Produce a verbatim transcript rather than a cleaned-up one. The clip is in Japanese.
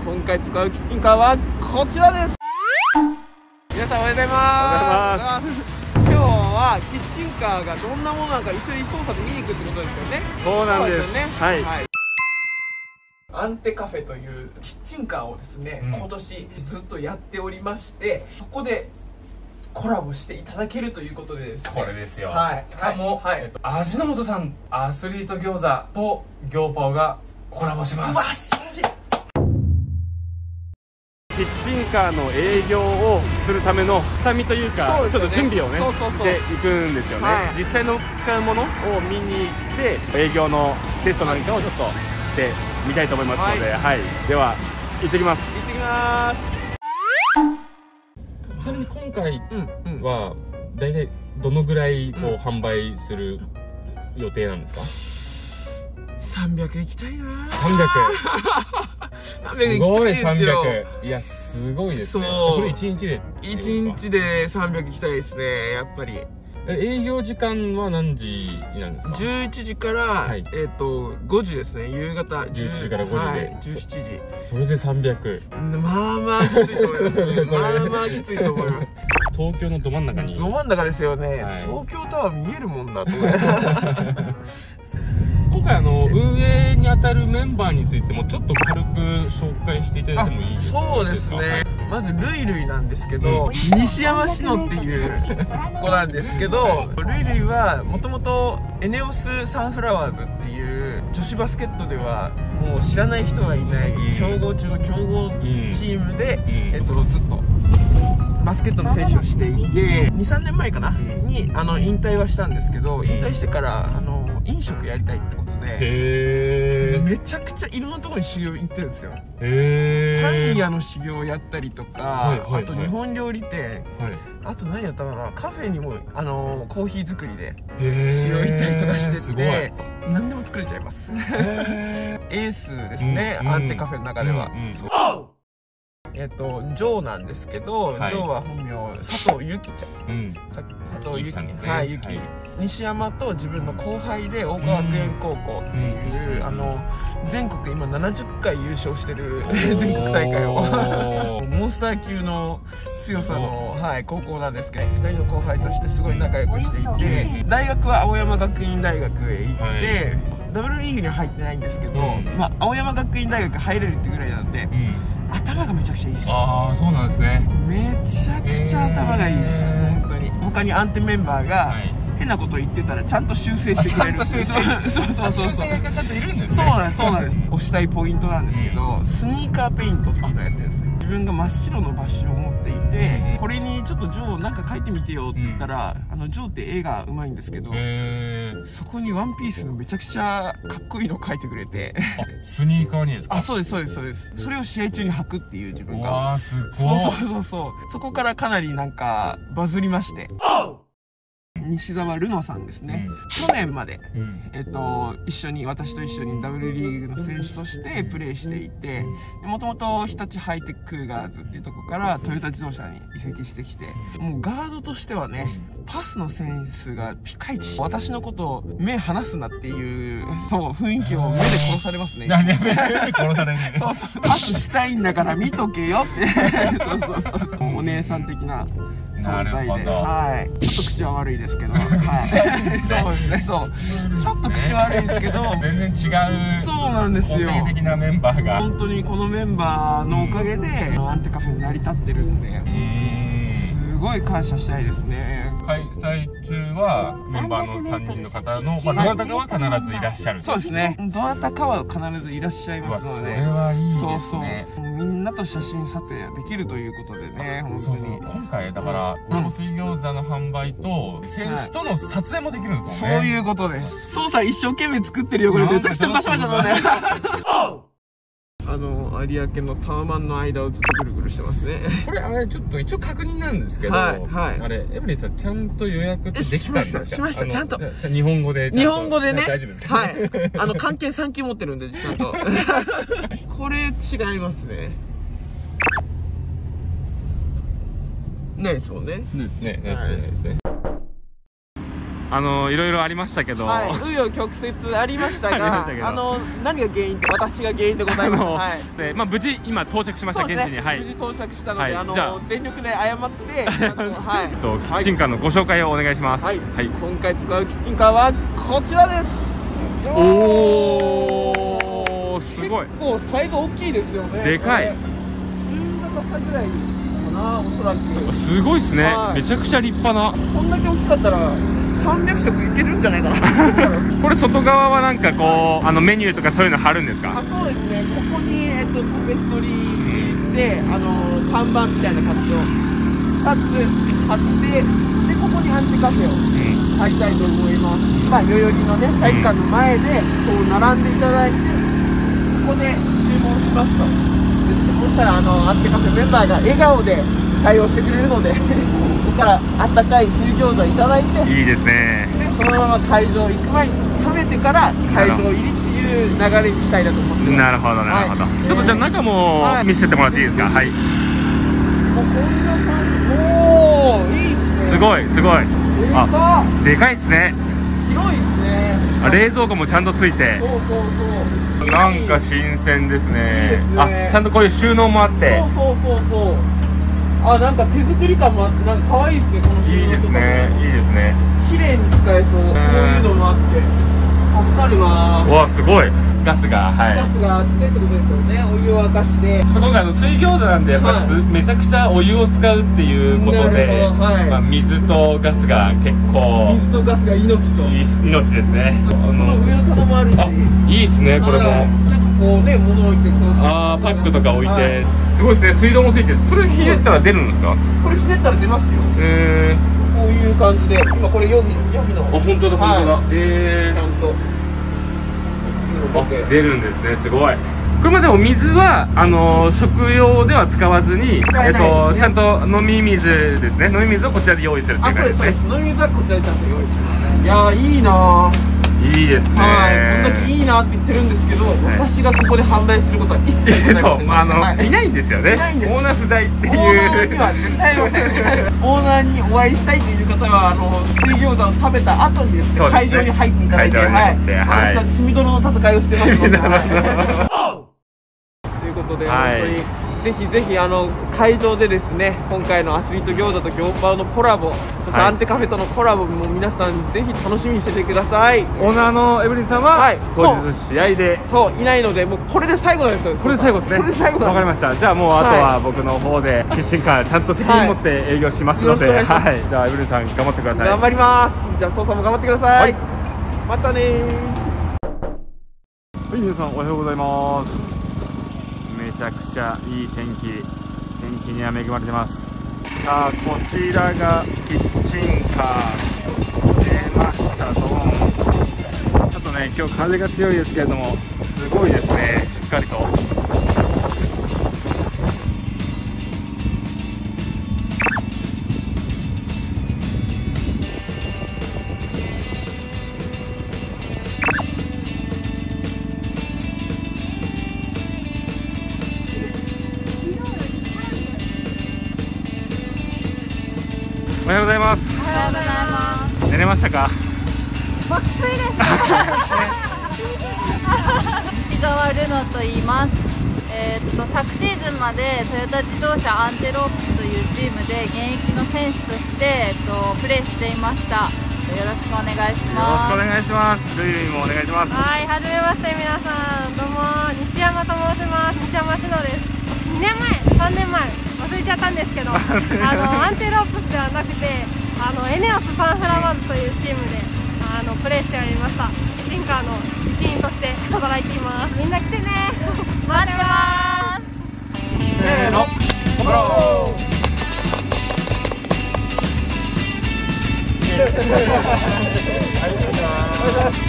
今回使うキッチンカーはこちらです。皆さんおはようございます。今日はキッチンカーがどんなものなのか一緒に操作で見に行くってことですよね。 そうなんです。 ね、 はい、 はい。アンテカフェというキッチンカーをですね、うん、今年ずっとやっておりまして、そこでコラボしていただけるということでですね、 これですよ。 はい。 しかも、はい、えっと、味の素さんアスリート餃子とギョーパオがコラボします。 うわ、素晴らしい。 キッチンカーの営業をするための下見というか、ね、ちょっと準備をねしていくんですよね、はい、実際の使うものを見に行って営業のテストなんかをちょっとしてみたいと思いますので、はい、はい、では行ってきます。 行ってきます。 ちなみに今回はだいたいどのぐらいこう、うん、販売する予定なんですか？ さんびゃくいきたいな。 さんびゃくすごい。さんびゃく、いやすごいですね。それいちにちでいちにちでさんびゃくいきたいですね、やっぱり。 営業時間は何時になるんですか？ じゅういちじから、はい、えっとごじですね、夕方じゅういちじからごじで、はい、 じゅうしちじ。 それでさんびゃく。 まあまあきついと思いますね。まあまあきついと思います。 東京のど真ん中に。 ど真ん中ですよね、はい、東京タワー見えるもんだと思い今回あの運営にあたるメンバーについてもちょっと軽く紹介していただいてもいいですか？ そうですね、はい、まずルイルイなんですけど、うん、西山志乃っていう子なんですけど、はい、ルイルイはもともとエネオスサンフラワーズっていう女子バスケットではもう知らない人はいない強豪中の強豪チームで、うん、えっと、ずっとバスケットの選手をしていて、にさんねんまえかな、うん、にあの引退はしたんですけど、引退してからあの飲食やりたいってことで、へめちゃくちゃいろんなところに修行行ってるんですよ。へパン屋の修行をやったりとか、はいはいはい、あと日本料理店、はい、あと何やったかな、カフェにもあのコーヒー作りで修行行ったりとかしてて、何でも作れちゃいます。エースですね、うんうん、アンテカフェの中では。うんうん、そうえっとジョーなんですけど、はい、ジョーは本名佐藤由紀ちゃん、うん、佐藤由紀、ね、はい、由紀、はい、西山と自分の後輩で大川学園高校っていう、うん、あの全国今ななじゅっかい優勝してる全国大会をモンスター級の強さの、はい、高校なんですけど、ふたりの後輩としてすごい仲良くしていて、大学は青山学院大学へ行って、はい、ダブルリーグには入ってないんですけど、うん、まあ、青山学院大学入れるってぐらいなんで、うん、頭がめちゃくちゃいいです。ああ、そうなんですね。めちゃくちゃ頭がいいです、本当に。他にアンテメンバーが、はい、変なこと言ってたらちゃんと修正してくれる。そうそうそうそう。修正役がちゃんといるんですね。そうなんです、そうなんです。押したいポイントなんですけど、スニーカーペイントっていうのをやってるんですね。自分が真っ白のバッシュを持っていて、これにちょっとジョーなんか描いてみてよって言ったら、あのジョーって絵がうまいんですけど、そこにワンピースのめちゃくちゃかっこいいのを描いてくれて。スニーカーにですか？あ、そうですそうですそうです。それを試合中に履くっていう自分が。わあ、すごい。そうそうそうそう。そこからかなりなんかバズりまして。西澤ルノさんですね、うん、去年まで、うん、えっと一緒に私と一緒にダブルリーグの選手としてプレーしていて、もともと日立ハイテククーガーズっていうところからトヨタ自動車に移籍してきて、もうガードとしてはね、パスのセンスがピカイチ。私のことを目離すなっていう、そう雰囲気を目で殺されますね。殺される。そうそう、パスしたいんだから見とけよってそうそうそうそう、お姉さん的な存在で、はい、ちょっと口は悪いですけど、はい、そうですね、そう、ちょっと口悪いですけど、全然違う、そうなんですよ、個性的なメンバーが、本当にこのメンバーのおかげで、うん、アンテカフェに成り立ってるんで、すごい感謝したいですね。開催中はメンバーのさんにんの方の、まあ、どなたかは必ずいらっしゃる。そうですね、どなたかは必ずいらっしゃいますので、それはいいですね。そうそう、みんなと写真撮影できるということでね、本当に今回だからコラボ水餃子の販売と選手との撮影もできるんですよね。そういうことです。そうさん一生懸命作ってるよ、これめちゃくちゃバシバシだとね。あの有明のタワマンの間をずっとぐるぐるしてますね。これあれちょっと一応確認なんですけど、はいはい、あれエブリィさんちゃんと予約ってできたんですか？しました、ちゃんと。日本語で日本語でね、大丈夫ですか？はい。あの関係さん級持ってるんでちゃんと。これ違いますね。ないですもんね。ね、ないですね。 あのいろいろありましたけど、 はい、紆余曲折ありましたありまが、 したけどあの何が原因って私が原因でございます。はい。 で、まあ無事今到着しました、現地に。はい。 無事到着したので、 はい、 あのじゃあ全力で謝って、はい。 とキッチンカーのご紹介をお願いします。 はい。はい、今回使うキッチンカーはこちらです。 おお、すごい。 結構サイズ大きいですよね。 でかい。 中型車ぐらいかな、おそらく。 すごいですね。めちゃくちゃ立派な。 こんだけ大きかったらさんびゃくしょくいけるんじゃないかな。 これ外側はなんかこうあのメニューとかそういうの貼るんですか？ あ、そうですね。ここにえっとタペストリーで、うん、あの看板みたいな感じをふたつ貼って、でここにアンテカフェを貼りたいと思います。まあ代々木のね体育館の前でこう並んでいただいて、ここで注文しますと。そしたらあのアンテカフェメンバーが笑顔で対応してくれるので、ここからあったかい水餃子いただいて、 いいですね。 でそのまま会場行く前に食べてから会場入りっていう流れにしたいなと思ってます。 なるほどなるほど。はい、ちょっとじゃあ中も見せてもらっていいですか？はい。もうこんな感じ。おお、いいっすね。すごいすごい。あ、でかいっすね。 広いっすね。 あ、冷蔵庫もちゃんとついて。 そうそうそう。 なんか新鮮ですね。 いいですね。 あ、ちゃんとこういう収納もあって。 そうそうそうそう。あ、なんか手作り感もあって、なんか可愛いですね、この収納とか。 いいですね、いいですね。 綺麗に使えそう。こういうのもあって。助かるわ。 わ、すごい。ガスが、はい。 ガスがあってってことですよね。お湯を沸かして。 ちょっと今回の水餃子なんで、やっぱりめちゃくちゃお湯を使うっていうことで、まあ水とガスが結構。 水とガスが命と。 命ですね。 この上の棚もあるし。 いいですね、これも。 なんかこうね、物置いてこう。 ああ、パックとか置いて。すごいですね、水道もついてる。それひねったら出るんですか？ これひねったら出ますよ。 へえ。 こういう感じで、今これ予備予備の。 あ、本当だ本当だ。へえ。 ちゃんと。 出るんですね、すごい。これまでお水はあの食用では使わずに、えっとちゃんと飲み水ですね。飲み水をこちらで用意するっていう感じですね。 飲み水はこちらでちゃんと用意します。いやー、いいなー。 いいですね。 はい、こんだけいいなって言ってるんですけど、私がここで販売することは一切ございません。 そう、あのいないんですよね。オーナー不在っていう。オーナーには絶対いません。オーナーにお会いしたいという方は、あの水餃子を食べた後にですね、会場に入っていただいて、はい、私は血みどろの戦いをしてますので。ということで、本当にぜひぜひあの会場でですね、今回のアスリート餃子と餃パオのコラボ、そしてアンテカフェとのコラボも皆さんぜひ楽しみにしててください。 オーナーのエブリンさんは、はい、当日試合でそういないので、もうこれで最後なんですよ。 これで最後ですね。 これで最後なんです。 わかりました。じゃあもうあとは僕の方でキッチンカーちゃんと責任持って営業しますので、はい、はい、じゃあエブリンさん頑張ってください。 頑張ります。じゃあソウさんも頑張ってください。はい、またねー。 はい、皆さんおはようございます。めちゃくちゃいい天気。天気には恵まれてます。さあ、こちらがキッチンカー出ました。ドン。ちょっとね、今日風が強いですけれども、すごいですね、しっかりと。おはようございます。 おはようございます。 寝れましたか？ 爆睡です。西川ルノと言います。えー、っと昨シーズンまでトヨタ自動車アンテロープスというチームで現役の選手として、えっと、プレーしていました。よろしくお願いします。 よろしくお願いします。ルイルイもお願いします。 はい、はじめまして皆さん、どうも西山と申します。西山志乃です。にねんまえ、さんねんまえ忘れちゃったんですけど、あのアンテロープスではなくて、あのエネオスサンフラワーズというチームであのプレーしておりました。キッチンカーの一員として働いています。みんな来てね。 待ってます。 せーの、頑張ろう。ありがとうございます。